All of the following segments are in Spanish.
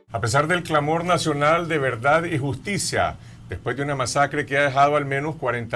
A pesar del clamor nacional de verdad y justicia, después de una masacre que ha dejado al menos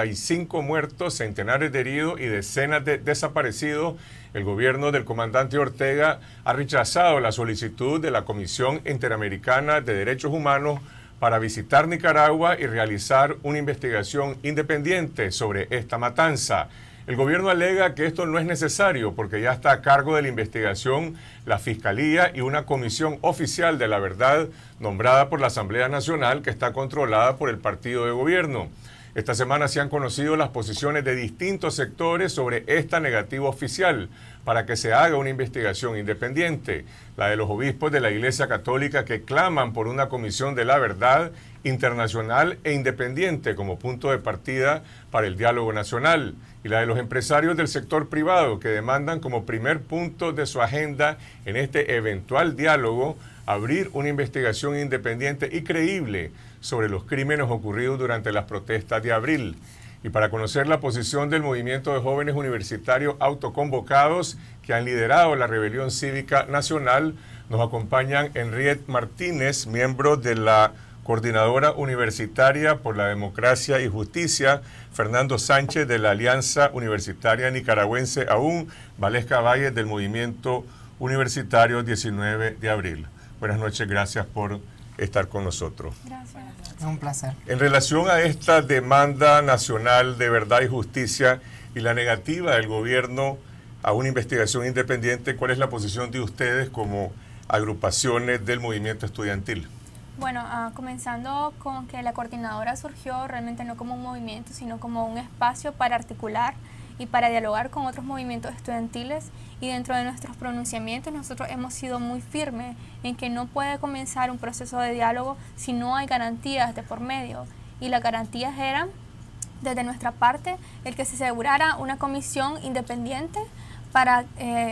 45 muertos, centenares de heridos y decenas de desaparecidos, el gobierno del comandante Ortega ha rechazado la solicitud de la Comisión Interamericana de Derechos Humanos para visitar Nicaragua y realizar una investigación independiente sobre esta matanza. El gobierno alega que esto no es necesario porque ya está a cargo de la investigación la Fiscalía y una comisión oficial de la verdad nombrada por la Asamblea Nacional que está controlada por el partido de gobierno. Esta semana se han conocido las posiciones de distintos sectores sobre esta negativa oficial para que se haga una investigación independiente, la de los obispos de la Iglesia Católica que claman por una comisión de la verdad internacional e independiente como punto de partida para el diálogo nacional, y la de los empresarios del sector privado que demandan como primer punto de su agenda en este eventual diálogo abrir una investigación independiente y creíble sobre los crímenes ocurridos durante las protestas de abril. Y para conocer la posición del movimiento de jóvenes universitarios autoconvocados que han liderado la rebelión cívica nacional, nos acompañan Henriette Martínez, miembro de la Coordinadora Universitaria por la Democracia y Justicia, Fernando Sánchez de la Alianza Universitaria Nicaragüense AUN, Valesca Valles del Movimiento Universitario 19 de Abril. Buenas noches, gracias por estar con nosotros. Gracias. Es un placer. En relación a esta demanda nacional de verdad y justicia y la negativa del gobierno a una investigación independiente, ¿cuál es la posición de ustedes como agrupaciones del movimiento estudiantil? Bueno, comenzando con que la coordinadora surgió realmente no como un movimiento, sino como un espacio para articular y para dialogar con otros movimientos estudiantiles, y dentro de nuestros pronunciamientos nosotros hemos sido muy firmes en que no puede comenzar un proceso de diálogo si no hay garantías de por medio, y las garantías eran, desde nuestra parte, el que se asegurara una comisión independiente para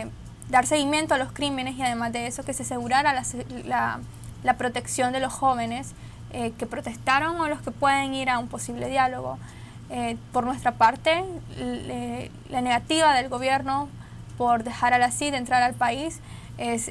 dar seguimiento a los crímenes, y además de eso que se asegurara la protección de los jóvenes que protestaron o los que pueden ir a un posible diálogo. Por nuestra parte, la negativa del gobierno por dejar a la CID entrar al país es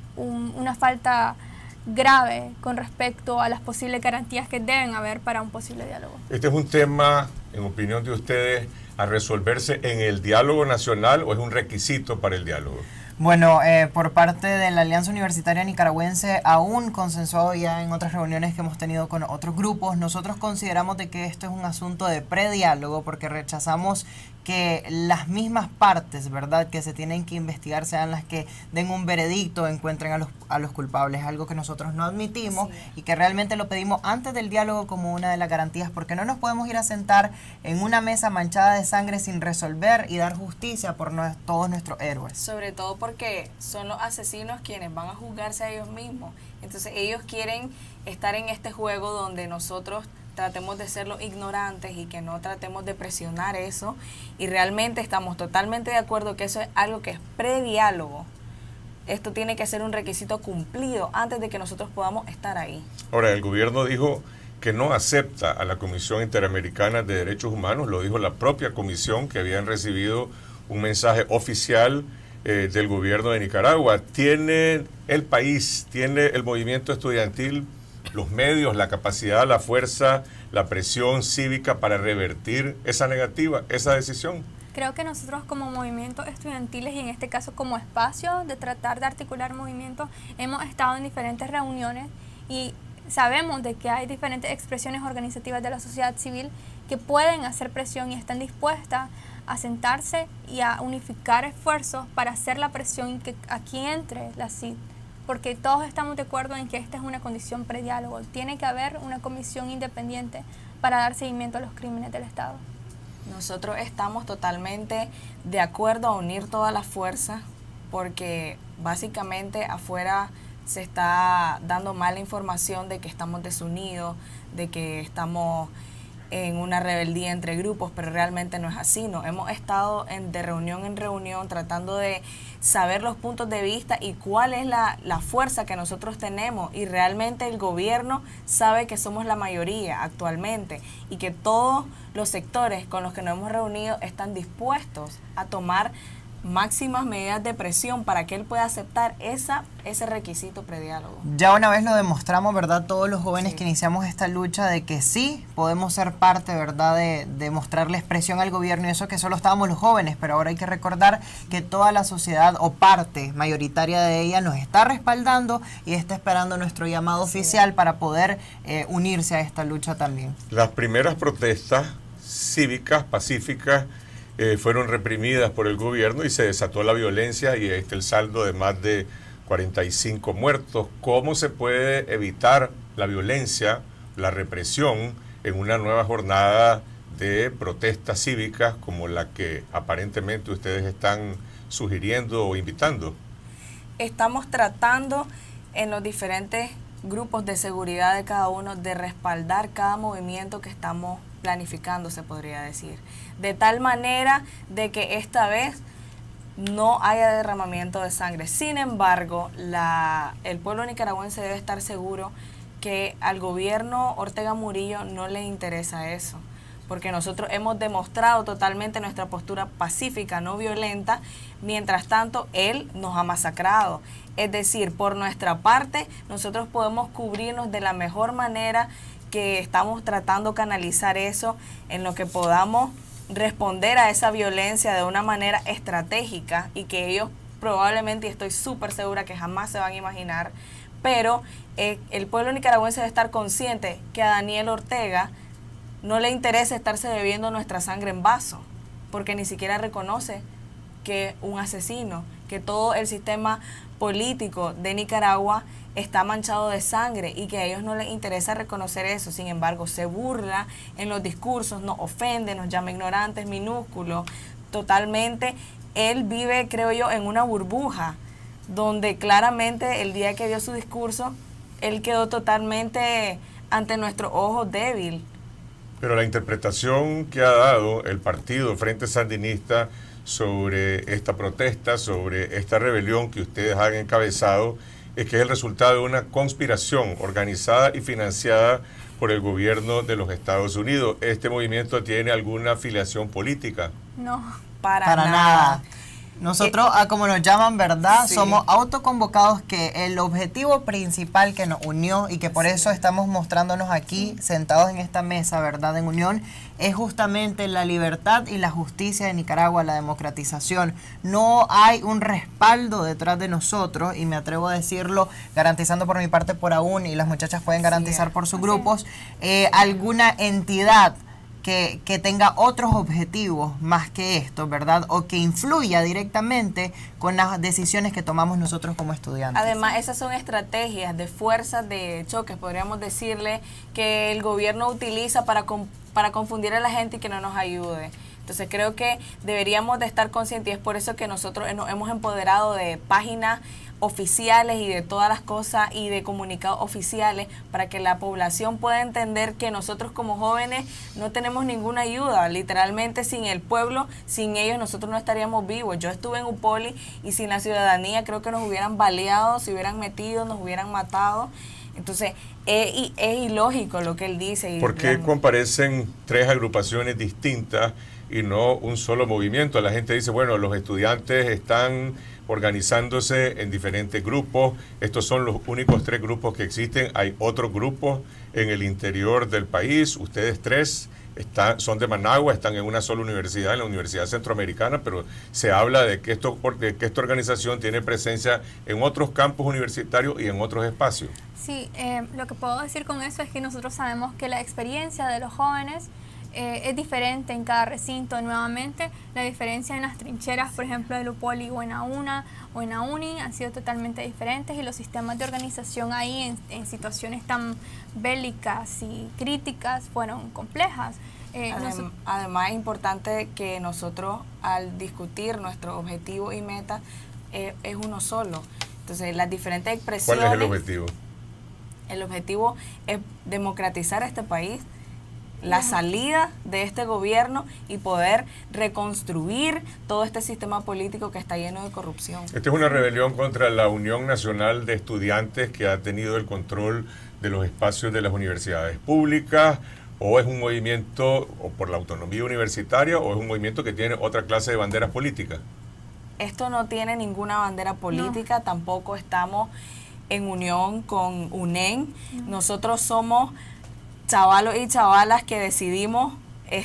una falta grave con respecto a las posibles garantías que deben haber para un posible diálogo. ¿Este es un tema, en opinión de ustedes, a resolverse en el diálogo nacional o es un requisito para el diálogo? Bueno, por parte de la Alianza Universitaria Nicaragüense, aún consensuado ya en otras reuniones que hemos tenido con otros grupos, nosotros consideramos de que esto es un asunto de prediálogo porque rechazamos que las mismas partes, ¿verdad?, que se tienen que investigar sean las que den un veredicto, encuentren a los culpables, algo que nosotros no admitimos, sí, y que realmente lo pedimos antes del diálogo como una de las garantías, porque no nos podemos ir a sentar en una mesa manchada de sangre sin resolver y dar justicia por todos nuestros héroes. Sobre todo porque son los asesinos quienes van a juzgarse a ellos mismos, entonces ellos quieren estar en este juego donde nosotros tratemos de ser los ignorantes y que no tratemos de presionar eso, y realmente estamos totalmente de acuerdo que eso es algo que es prediálogo. Esto tiene que ser un requisito cumplido antes de que nosotros podamos estar ahí. Ahora, el gobierno dijo que no acepta a la Comisión Interamericana de Derechos Humanos, lo dijo la propia comisión, que habían recibido un mensaje oficial del gobierno de Nicaragua. ¿Tiene el país, tiene el movimiento estudiantil los medios, la capacidad, la fuerza, la presión cívica para revertir esa negativa, esa decisión? Creo que nosotros como movimientos estudiantiles, y en este caso como espacio de tratar de articular movimientos, hemos estado en diferentes reuniones y sabemos de que hay diferentes expresiones organizativas de la sociedad civil que pueden hacer presión y están dispuestas a sentarse y a unificar esfuerzos para hacer la presión y que aquí entre la CID. Porque todos estamos de acuerdo en que esta es una condición prediálogo. Tiene que haber una comisión independiente para dar seguimiento a los crímenes del Estado. Nosotros estamos totalmente de acuerdo a unir todas las fuerzas, porque básicamente afuera se está dando mala información de que estamos desunidos, de que estamos en una rebeldía entre grupos, pero realmente no es así. ¿No? Hemos estado de reunión en reunión tratando de saber los puntos de vista y cuál es la fuerza que nosotros tenemos, y realmente el gobierno sabe que somos la mayoría actualmente y que todos los sectores con los que nos hemos reunido están dispuestos a tomar máximas medidas de presión para que él pueda aceptar ese requisito prediálogo. Ya una vez lo demostramos, ¿verdad? Todos los jóvenes que iniciamos esta lucha de que sí podemos ser parte, ¿verdad? De mostrarle expresión al gobierno, y eso que solo estábamos los jóvenes, pero ahora hay que recordar que toda la sociedad o parte mayoritaria de ella nos está respaldando y está esperando nuestro llamado oficial para poder unirse a esta lucha también. Las primeras protestas cívicas, pacíficas, fueron reprimidas por el gobierno y se desató la violencia, y el saldo de más de 45 muertos. ¿Cómo se puede evitar la violencia, la represión en una nueva jornada de protestas cívicas como la que aparentemente ustedes están sugiriendo o invitando? Estamos tratando en los diferentes grupos de seguridad de cada uno de respaldar cada movimiento que estamos planificando, se podría decir, de tal manera de que esta vez no haya derramamiento de sangre. Sin embargo, el pueblo nicaragüense debe estar seguro que al gobierno Ortega Murillo no le interesa eso, porque nosotros hemos demostrado totalmente nuestra postura pacífica, no violenta. Mientras tanto, él nos ha masacrado. Es decir, por nuestra parte, nosotros podemos cubrirnos de la mejor manera, que estamos tratando de canalizar eso en lo que podamos responder a esa violencia de una manera estratégica, y que ellos probablemente, y estoy súper segura que jamás se van a imaginar, pero el pueblo nicaragüense debe estar consciente que a Daniel Ortega no le interesa estarse bebiendo nuestra sangre en vaso, porque ni siquiera reconoce que un asesino, que todo el sistema político de Nicaragua está manchado de sangre, y que a ellos no les interesa reconocer eso. Sin embargo, se burla en los discursos, nos ofende, nos llama ignorantes, minúsculos, totalmente. Él vive, creo yo, en una burbuja, donde claramente el día que dio su discurso, él quedó totalmente ante nuestros ojos débil. Pero la interpretación que ha dado el partido Frente Sandinista sobre esta protesta, sobre esta rebelión que ustedes han encabezado, es que es el resultado de una conspiración organizada y financiada por el gobierno de los Estados Unidos. ¿Este movimiento tiene alguna afiliación política? No. Para nada. Nosotros, como nos llaman, ¿verdad? Sí. Somos autoconvocados, que el objetivo principal que nos unió, y que por eso estamos mostrándonos aquí sentados en esta mesa, ¿verdad? En unión, es justamente la libertad y la justicia de Nicaragua, la democratización. No hay un respaldo detrás de nosotros, y me atrevo a decirlo, garantizando por mi parte por aún, y las muchachas pueden garantizar por sus grupos, alguna entidad que tenga otros objetivos más que esto, ¿verdad? O que influya directamente con las decisiones que tomamos nosotros como estudiantes. Además, esas son estrategias de fuerzas de choque, podríamos decirle, que el gobierno utiliza para confundir a la gente y que no nos ayude. Entonces creo que deberíamos de estar conscientes, y es por eso que nosotros nos hemos empoderado de páginas oficiales y de todas las cosas y de comunicados oficiales, para que la población pueda entender que nosotros como jóvenes no tenemos ninguna ayuda. Literalmente, sin el pueblo, sin ellos, nosotros no estaríamos vivos. Yo estuve en Upoli, y sin la ciudadanía creo que nos hubieran baleado, se hubieran metido, nos hubieran matado. Entonces es ilógico lo que él dice. ¿Por qué comparecen tres agrupaciones distintas y no un solo movimiento? La gente dice, bueno, los estudiantes están organizándose en diferentes grupos, estos son los únicos tres grupos que existen, hay otros grupos en el interior del país, ustedes tres son de Managua, están en una sola universidad, en la Universidad Centroamericana, pero se habla de que esta organización tiene presencia en otros campus universitarios y en otros espacios. Sí, lo que puedo decir con eso es que nosotros sabemos que la experiencia de los jóvenes es diferente en cada recinto. Nuevamente, la diferencia en las trincheras, por ejemplo, de Upoli o en AUNA o en AUNI, han sido totalmente diferentes, y los sistemas de organización ahí en situaciones tan bélicas y críticas fueron complejas. Además, es importante que nosotros, al discutir nuestro objetivo y meta, es uno solo. Entonces, las diferentes expresiones... ¿Cuál es el objetivo? El objetivo es democratizar este país, la salida de este gobierno, y poder reconstruir todo este sistema político que está lleno de corrupción. Esta es una rebelión contra la Unión Nacional de Estudiantes, que ha tenido el control de los espacios de las universidades públicas, o es un movimiento por la autonomía universitaria, o es un movimiento que tiene otra clase de banderas políticas. esto no tiene ninguna bandera política, tampoco estamos en unión con UNEN. Nosotros somos chavalos y chavalas que decidimos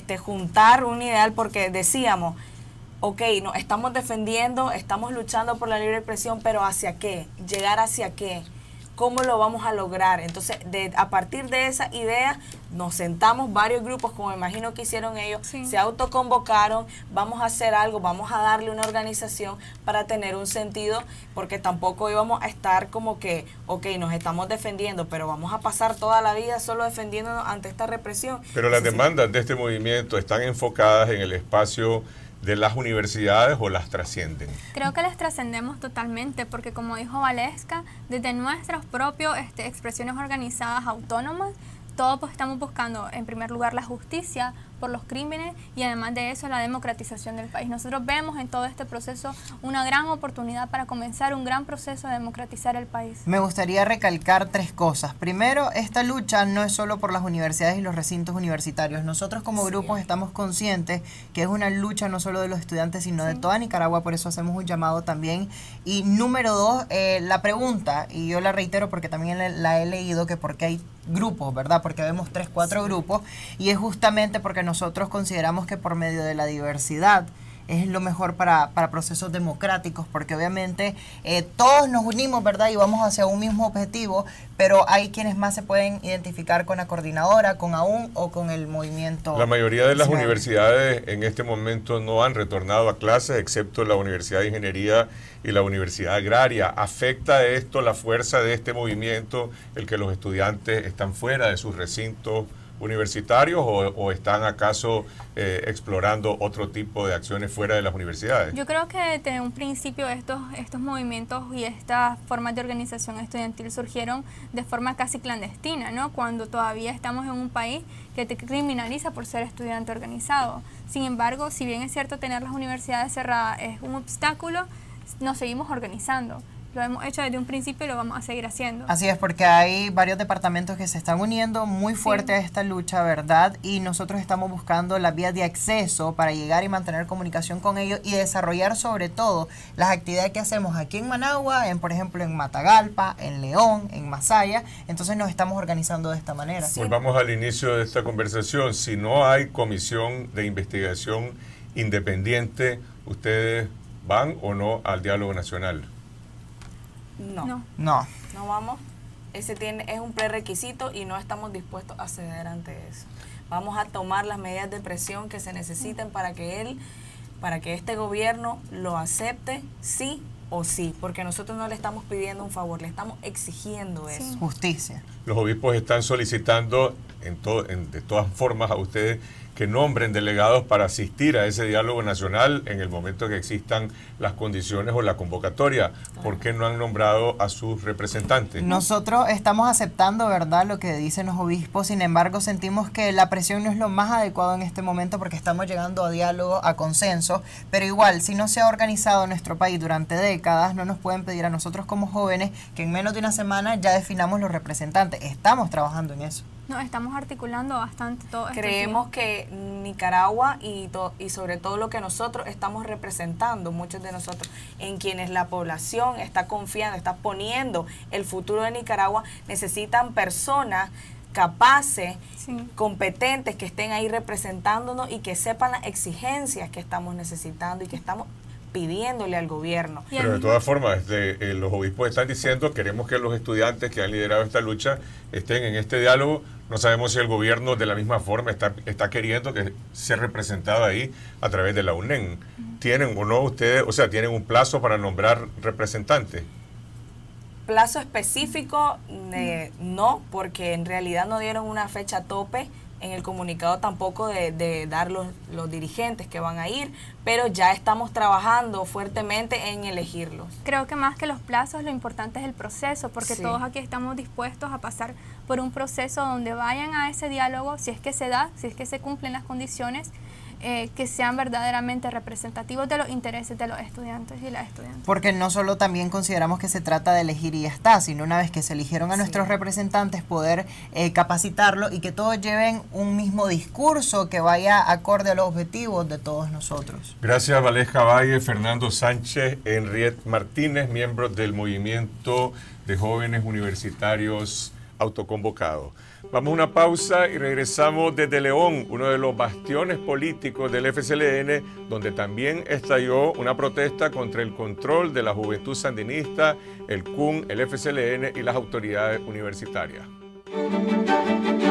juntar un ideal porque decíamos, ok, nos estamos defendiendo, estamos luchando por la libre expresión, pero ¿hacia qué? ¿Llegar hacia qué? ¿Cómo lo vamos a lograr? Entonces, a partir de esa idea, nos sentamos varios grupos, como me imagino que hicieron ellos, se autoconvocaron, vamos a hacer algo, vamos a darle una organización para tener un sentido, porque tampoco íbamos a estar como que, ok, nos estamos defendiendo, pero vamos a pasar toda la vida solo defendiéndonos ante esta represión. Pero las demandas de este movimiento están enfocadas en el espacio de las universidades o las trascienden. Creo que las trascendemos totalmente porque, como dijo Valesca, desde nuestras propias expresiones organizadas autónomas, todos pues estamos buscando en primer lugar la justicia por los crímenes y además de eso la democratización del país. Nosotros vemos en todo este proceso una gran oportunidad para comenzar un gran proceso de democratizar el país. Me gustaría recalcar 3 cosas. Primero, esta lucha no es solo por las universidades y los recintos universitarios. Nosotros como grupos estamos conscientes que es una lucha no solo de los estudiantes, sino de toda Nicaragua, por eso hacemos un llamado también. Y número 2, la pregunta, y yo la reitero porque también la he leído, que porque hay grupos, ¿verdad? Porque vemos 3, 4 grupos, y es justamente porque nosotros consideramos que por medio de la diversidad es lo mejor para procesos democráticos, porque obviamente todos nos unimos, ¿verdad? Y vamos hacia un mismo objetivo, pero hay quienes más se pueden identificar con la coordinadora, con AUN o con el movimiento. La mayoría de las universidades en este momento no han retornado a clases, excepto la Universidad de Ingeniería y la Universidad Agraria. ¿Afecta esto la fuerza de este movimiento, el que los estudiantes están fuera de sus recintos universitarios o están acaso explorando otro tipo de acciones fuera de las universidades? Yo creo que desde un principio estos movimientos y estas formas de organización estudiantil surgieron de forma casi clandestina, ¿no? Cuando todavía estamos en un país que te criminaliza por ser estudiante organizado. Sin embargo, si bien es cierto tener las universidades cerradas es un obstáculo, nos seguimos organizando. Lo hemos hecho desde un principio y lo vamos a seguir haciendo. Así es, porque hay varios departamentos que se están uniendo muy fuerte a esta lucha, ¿verdad? Y nosotros estamos buscando las vías de acceso para llegar y mantener comunicación con ellos y desarrollar sobre todo las actividades que hacemos aquí en Managua, por ejemplo en Matagalpa, en León, en Masaya. Entonces nos estamos organizando de esta manera. Volvamos al inicio de esta conversación. Si no hay comisión de investigación independiente, ¿ustedes van o no al diálogo nacional? No vamos. Ese es un prerequisito y no estamos dispuestos a ceder ante eso. Vamos a tomar las medidas de presión que se necesiten para que este gobierno lo acepte sí o sí, porque nosotros no le estamos pidiendo un favor, le estamos exigiendo eso. Justicia. Los obispos están solicitando de todas formas a ustedes que nombren delegados para asistir a ese diálogo nacional en el momento que existan las condiciones o la convocatoria. ¿Por qué no han nombrado a sus representantes? Nosotros estamos aceptando, ¿verdad?, lo que dicen los obispos. Sin embargo, sentimos que la presión no es lo más adecuado en este momento porque estamos llegando a diálogo, a consenso. Pero igual, si no se ha organizado nuestro país durante décadas, no nos pueden pedir a nosotros como jóvenes que en menos de una semana ya definamos los representantes. Estamos trabajando en eso. No, estamos articulando bastante todo esto. Creemos que Nicaragua y sobre todo lo que nosotros estamos representando, muchos de nosotros, en quienes la población está confiando, está poniendo el futuro de Nicaragua, necesitan personas capaces, competentes, que estén ahí representándonos y que sepan las exigencias que estamos necesitando y que estamos pidiéndole al gobierno. Pero de todas formas, los obispos están diciendo, queremos que los estudiantes que han liderado esta lucha estén en este diálogo. No sabemos si el gobierno de la misma forma está queriendo que sea representado ahí a través de la UNEN. ¿Tienen o no ustedes, o sea, tienen un plazo para nombrar representantes? Plazo específico, no, porque en realidad no dieron una fecha tope en el comunicado tampoco de dar los dirigentes que van a ir, pero ya estamos trabajando fuertemente en elegirlos. Creo que más que los plazos, lo importante es el proceso, porque todos aquí estamos dispuestos a pasar por un proceso donde vayan a ese diálogo, si es que se da, si es que se cumplen las condiciones, que sean verdaderamente representativos de los intereses de los estudiantes y las estudiantes. Porque no solo también consideramos que se trata de elegir y ya está, sino una vez que se eligieron a nuestros representantes, poder capacitarlos y que todos lleven un mismo discurso que vaya acorde a los objetivos de todos nosotros. Gracias, Valesca Valle, Fernando Sánchez, Henriette Martínez, miembros del Movimiento de Jóvenes Universitarios Autoconvocados. Vamos a una pausa y regresamos desde León, uno de los bastiones políticos del FSLN, donde también estalló una protesta contra el control de la Juventud Sandinista, el CUN, el FSLN y las autoridades universitarias.